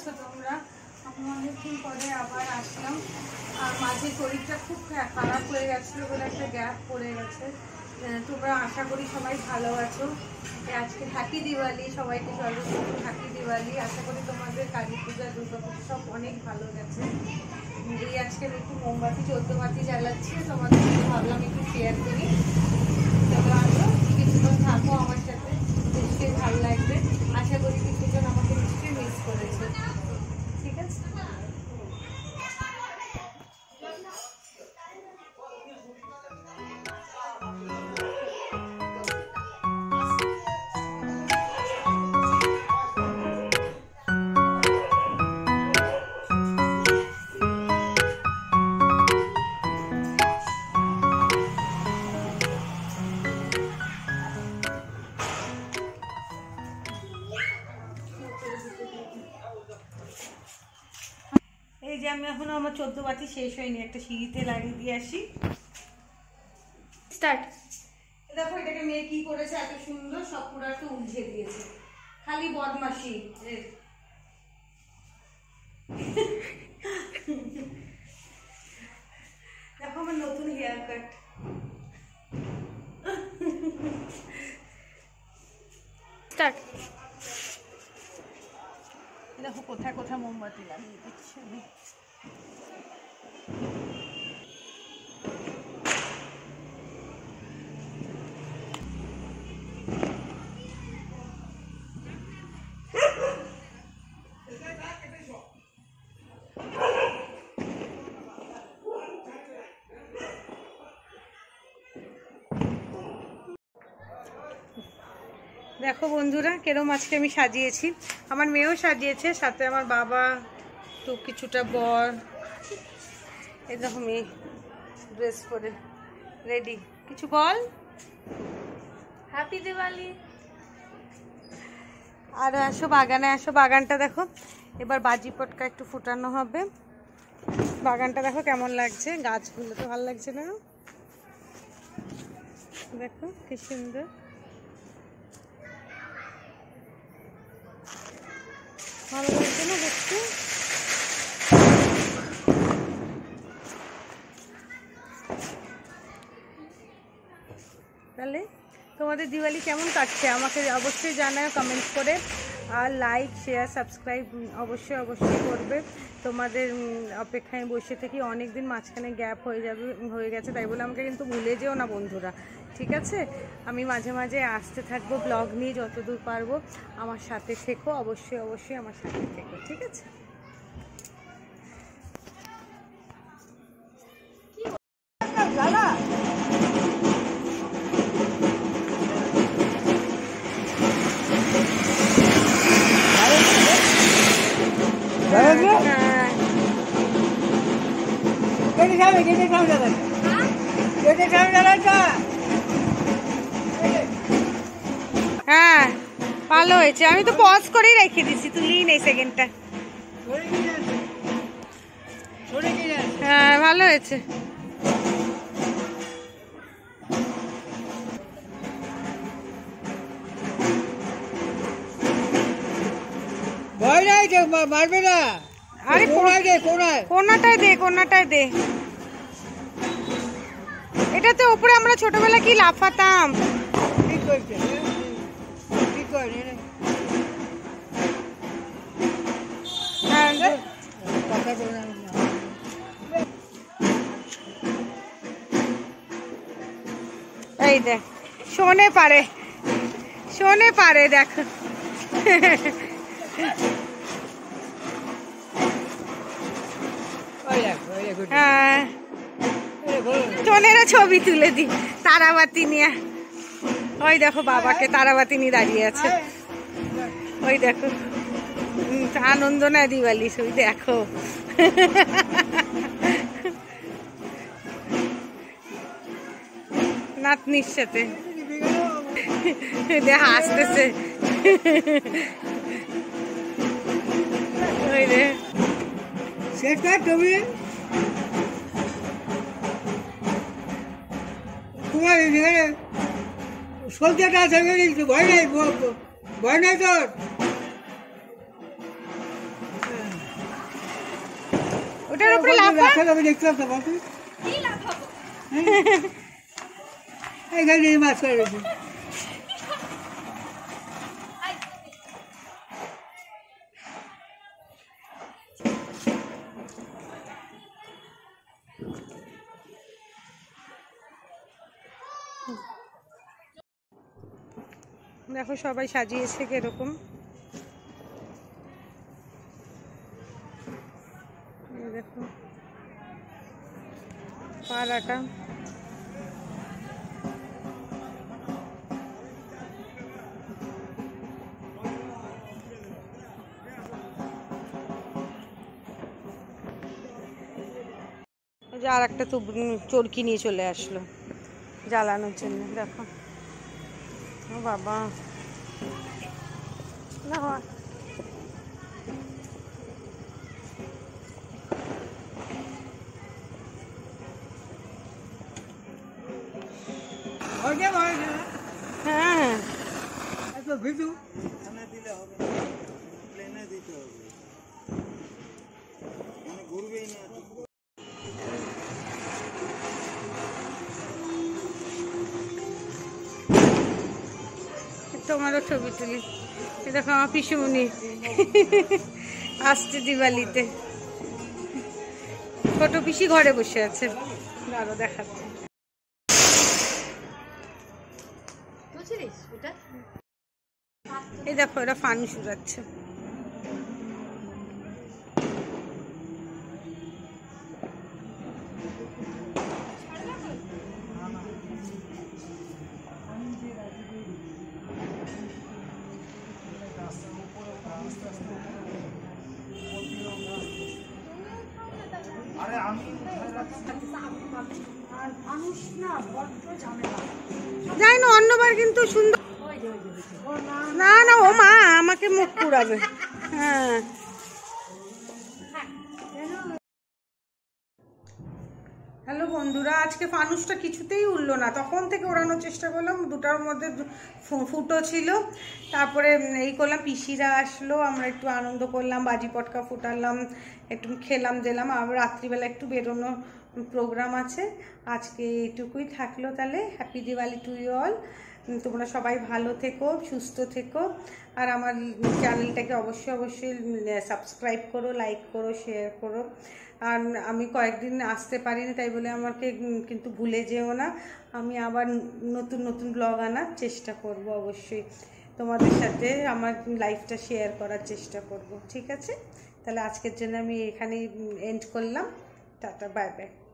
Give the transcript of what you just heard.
আছো তোমরা? আমি অনেকদিন পরে আবার আসলাম। আর মাঝে শরীরটা খুব খারাপ হয়ে গেছিলো বলে একটা গ্যাপ পড়ে গেছে। তোমরা আশা করি সবাই ভালো আছো। আজকে হ্যাপি দিওয়ালি সবাইকে, সর্বপ্রথম হ্যাপি দিওয়ালি। আশা করি তোমাদের কালী পূজা, দুর্গা পুজো সব অনেক ভালো গেছে। এই আজকে আমি একটু মোমবাতি 14 বাতি জ্বালাচ্ছি, তোমাদের সাথে ভাবলাম একটু শেয়ার করি। তবে আরও কিছুজন থাকো আমার সাথে, নিশ্চয়ই ভালো লাগবে। আশা করি কিছুজন আমাকে নিশ্চয়ই মিস করেছে। ঠিক আছে, এই যে আমি এখনো আমার 14 বাতি শেষ হয়নি, একটা সিঁড়িতে লাগিয়ে দিয়ে আসি। স্টার্ট। দেখো এটাকে মেয়ে কি করেছে, এত সুন্দর সব পুরো একটু উলঝে দিয়েছে, খালি বদমাশি। দেখো আমার নতুন হেয়ার কাট। স্টার্ট। দেখো কোথায় কোথায় মোমবাতি লাগিয়ে দিচ্ছি আমি। দেখো বন্ধুরা কেরম আজকে আমি সাজিয়েছি, আমার মেয়েও সাজিয়েছে, সাথে আমার বাবা, তো কিছুটা বর। এই দেখো মেয়ে ড্রেস পরে রেডি। কিছু বল। হ্যাপি দিওয়ালি। আর আসো বাগানে, আসো বাগানটা দেখো। এবার বাজি পটকা একটু ফুটানো হবে। বাগানটা দেখো কেমন লাগছে, গাছগুলো তো ভালো লাগছে না? দেখো কি সুন্দর। ভালো লাগছে না দেখতে? তাহলে তোমাদের দিওয়ালি কেমন কাটছে আমাকে অবশ্যই জানাও কমেন্ট করে। আর লাইক শেয়ার সাবস্ক্রাইব অবশ্যই অবশ্যই করবে। তোমাদের অপেক্ষায় বসে থেকে অনেক দিন মাঝখানে গ্যাপ হয়ে গেছে, তাই বলে আমাকে কিন্তু ভুলে যেও না বন্ধুরা, ঠিক আছে? আমি মাঝে মাঝে আসতে থাকবো ব্লগ নিয়ে, যতদূর পারবো। আমার সাথে থেকো, অবশ্যই অবশ্যই আমার সাথে থেকো, ঠিক আছে? হ্যাঁ ভালো হয়েছে, আমি তো পজ করেই রেখে দিছি, তুলি নেই সেকেন্ডটা। হ্যাঁ ভালো হয়েছে। মারবে না, আরে কোনাটায় দে, কোনাটায় দে। এটাতে উপরে আমরা ছোটবেলা কি লাফাতাম। এই দেখ শোনে পারে, শোনে পারে দেখো। হ্যাঁ টোনেরও ছবি তুলে দি তারাবাতি নিয়ে। ওই দেখো বাবাকে তারাবাতি নিয়ে দাঁড়িয়ে আছে, ওই দেখো আনন্দ না দিওয়ালি, ওই দেখো। নাতনির সাথে হাসতেছে, ওই রে সলতেটা আছে, ভয় নাই, ভয় নাই তোর। ওটার উপরে লাফা। আমি দেখলাম তো বাবু কি লাফাবো? এইখানে মাছ করে রয়েছে। দেখো সবাই সাজিয়েছে কিরকম। দেখো পাড়াটা আর একটা তো চরকি নিয়ে চলে আসলো জ্বালানোর জন্য। দেখো ও বাবা না হ্যাঁ এত ভিজু তোমারও ছবি তুলি। এ দেখো আমার পিসুমনি আসছে দিওয়ালিতে। ছোট পিসি ঘরে বসে আছে, আরো দেখাচ্ছে। এই দেখো এরা ফানুস উড়াচ্ছে। যাই না অন্যবার কিন্তু সুন্দর। না না ও মা আমাকে মুখ পুড়াবে। হ্যাঁ হ্যালো বন্ধুরা, আজকে ফানুসটা কিছুতেই উঠলো না। তখন থেকে ওড়ানোর চেষ্টা করলাম, দুটার মধ্যে ফুটো ছিল। তারপরে এই করলাম, পিসিরা আসলো, আমরা একটু আনন্দ করলাম, বাজি পটকা ফুটালাম, একটু খেলাম দিলাম। আবার রাত্রিবেলা একটু বেরোনোর প্রোগ্রাম আছে। আজকে এইটুকুই থাকলো তাহলে। Happy Diwali to you all. তোমরা সবাই ভালো থেকো, সুস্থ থেকো। আর আমার চ্যানেলটাকে অবশ্যই সাবস্ক্রাইব করো, লাইক করো, শেয়ার করো। আর আমি কয়েকদিন আসতে পারিনি, তাই বলে আমাকে কিন্তু ভুলে যেও না। আমি আবার নতুন ব্লগ আনার চেষ্টা করব। অবশ্যই তোমাদের সাথে আমার লাইফটা শেয়ার করার চেষ্টা করব। ঠিক আছে, তাহলে আজকের জন্য আমি এখানেই এন্ড করলাম। Tata, bye by.